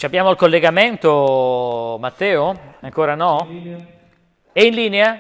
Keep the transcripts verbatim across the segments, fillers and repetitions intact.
Ci abbiamo il collegamento, Matteo? Ancora no? È in linea?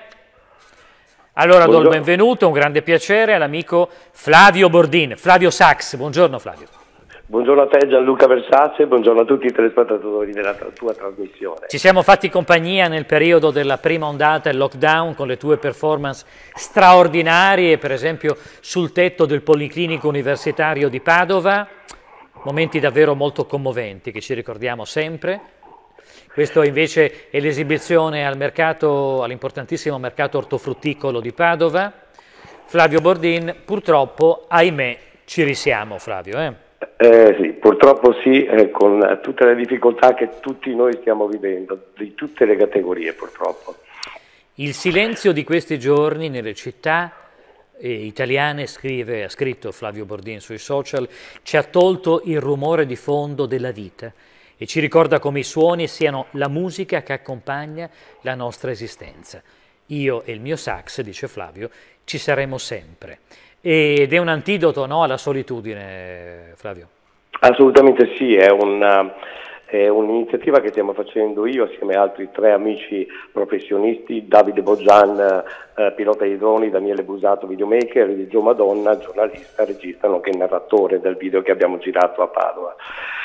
Allora do il benvenuto, un grande piacere all'amico Flavio Bordin, Flavio Sax. Buongiorno Flavio. Buongiorno a te Gianluca Versace, buongiorno a tutti i telespettatori della tua trasmissione. Ci siamo fatti compagnia nel periodo della prima ondata, il lockdown, con le tue performance straordinarie, per esempio sul tetto del Policlinico Universitario di Padova, momenti davvero molto commoventi che ci ricordiamo sempre. Questo invece è l'esibizione al mercato, all'importantissimo mercato ortofrutticolo di Padova. Flavio Bordin, purtroppo, ahimè, ci risiamo Flavio, eh? Eh, sì, purtroppo sì, eh, con tutte le difficoltà che tutti noi stiamo vivendo, di tutte le categorie purtroppo. Il silenzio di questi giorni nelle città eh, italiane, scrive, ha scritto Flavio Bordin sui social, ci ha tolto il rumore di fondo della vita e ci ricorda come i suoni siano la musica che accompagna la nostra esistenza. Io e il mio sax, dice Flavio, ci saremo sempre. Ed è un antidoto, no, alla solitudine, Flavio? Assolutamente sì, è una, è un'iniziativa che stiamo facendo io assieme a altri tre amici professionisti, Davide Boggian, eh, pilota di droni, Daniele Busato, videomaker, e Gio Madonna, giornalista, regista, nonché narratore del video che abbiamo girato a Padova.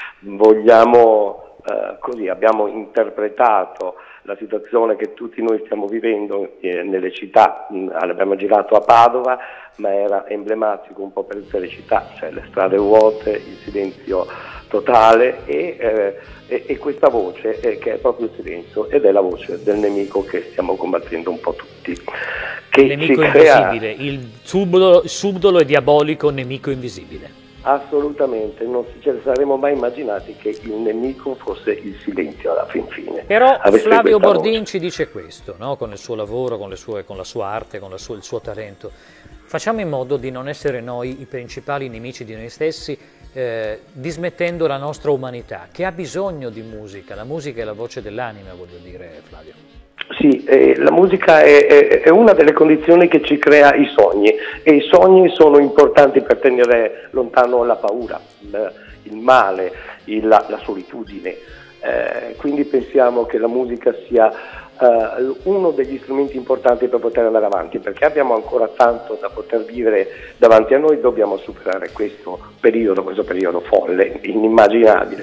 Vogliamo, eh, così, abbiamo interpretato la situazione che tutti noi stiamo vivendo eh, nelle città, mh, l'abbiamo girato a Padova, ma era emblematico un po' per tutte le città, cioè le strade vuote, il silenzio totale e, eh, e, e questa voce eh, che è proprio il silenzio ed è la voce del nemico che stiamo combattendo un po' tutti. Che il nemico crea... invisibile, il subdolo, subdolo e diabolico nemico invisibile. Assolutamente, non ce ne saremmo mai immaginati che il nemico fosse il silenzio alla fin fine. Però Avesse Flavio Bordin voce. ci dice questo, no? Con il suo lavoro, con, le sue, con la sua arte, con la sua, il suo talento. Facciamo in modo di non essere noi i principali nemici di noi stessi, eh, dismettendo la nostra umanità, che ha bisogno di musica. La musica è la voce dell'anima, voglio dire, Flavio. Sì, eh, la musica è, è, è una delle condizioni che ci crea i sogni e i sogni sono importanti per tenere lontano la paura, il, il male, il, la, la solitudine. Eh, quindi pensiamo che la musica sia uh, uno degli strumenti importanti per poter andare avanti, perché abbiamo ancora tanto da poter vivere davanti a noi, dobbiamo superare questo periodo, questo periodo folle, inimmaginabile.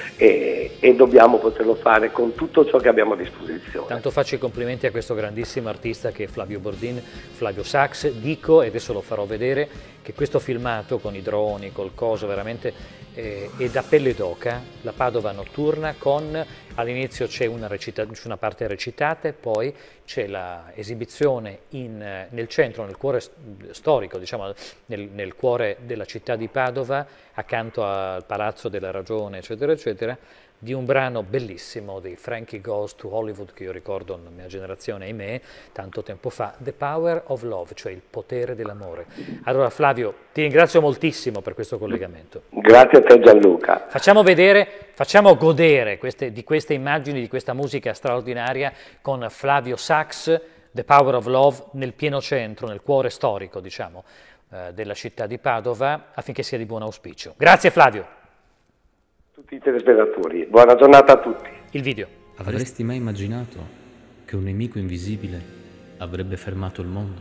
E, e dobbiamo poterlo fare con tutto ciò che abbiamo a disposizione. Tanto faccio i complimenti a questo grandissimo artista che è Flavio Bordin, Flavio Sax. Dico, e adesso lo farò vedere, che questo filmato con i droni, col coso, veramente eh, è da pelle d'oca, la Padova notturna, con all'inizio c'è una, una parte recitata e poi c'è l'esibizione nel centro, nel cuore storico, diciamo nel, nel cuore della città di Padova, accanto al Palazzo della Ragione, eccetera, eccetera, di un brano bellissimo di Frankie Goes to Hollywood, che io ricordo nella mia generazione, ahimè, tanto tempo fa, The Power of Love, cioè il potere dell'amore. Allora Flavio, ti ringrazio moltissimo per questo collegamento. Grazie a te Gianluca. Facciamo vedere, facciamo godere queste, di queste immagini, di questa musica straordinaria con Flavio Sax, The Power of Love, nel pieno centro, nel cuore storico, diciamo, eh, della città di Padova, affinché sia di buon auspicio. Grazie Flavio. Tutti i telespettatori, buona giornata a tutti. Il video. Avresti mai immaginato che un nemico invisibile avrebbe fermato il mondo?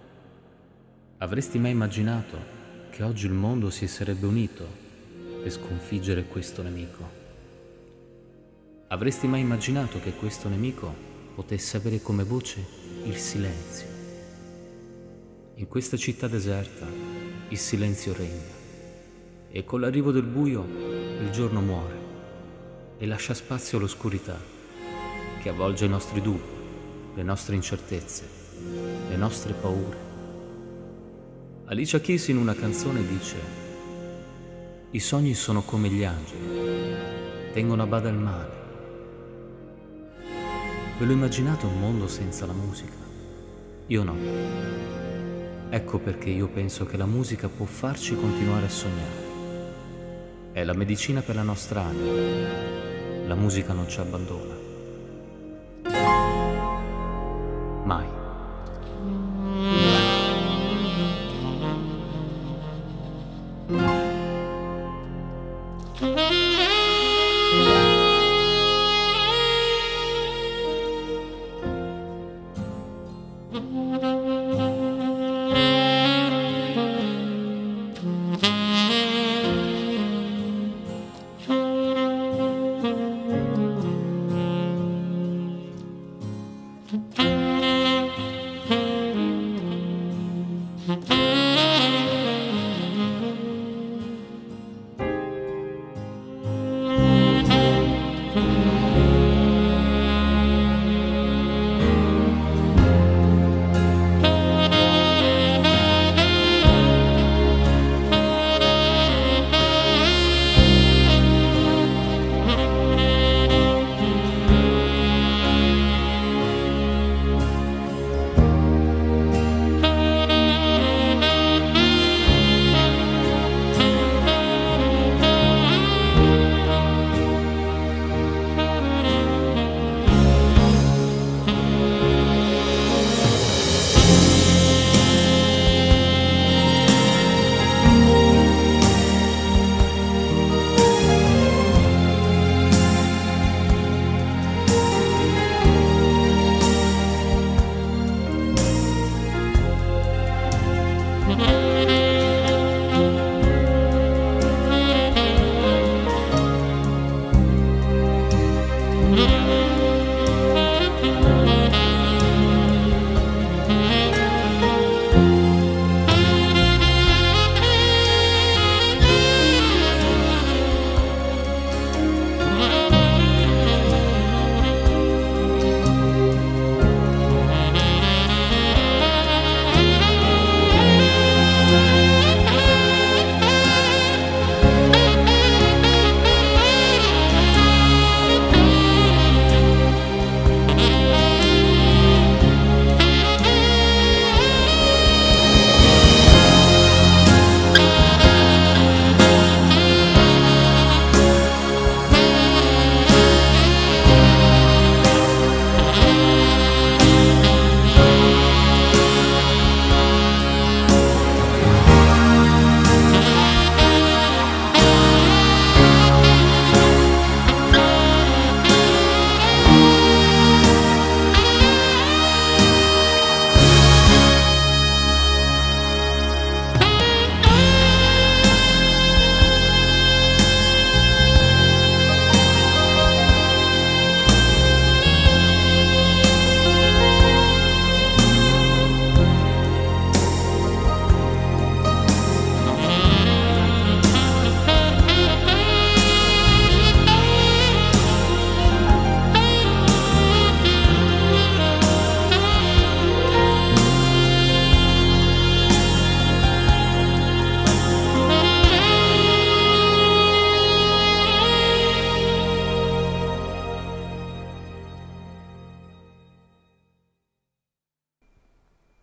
Avresti mai immaginato che oggi il mondo si sarebbe unito per sconfiggere questo nemico? Avresti mai immaginato che questo nemico potesse avere come voce il silenzio? In questa città deserta il silenzio regna e con l'arrivo del buio il giorno muore e lascia spazio all'oscurità che avvolge i nostri dubbi, le nostre incertezze, le nostre paure. Alicia Keys in una canzone dice: i sogni sono come gli angeli, tengono a bada il male. Ve lo immaginate un mondo senza la musica? Io no. Ecco perché io penso che la musica può farci continuare a sognare. È la medicina per la nostra anima. La musica non ci abbandona. Mai.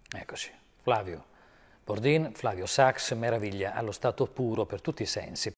Eccoci, Flavio Bordin, Flavio Sachs, meraviglia allo stato puro per tutti i sensi.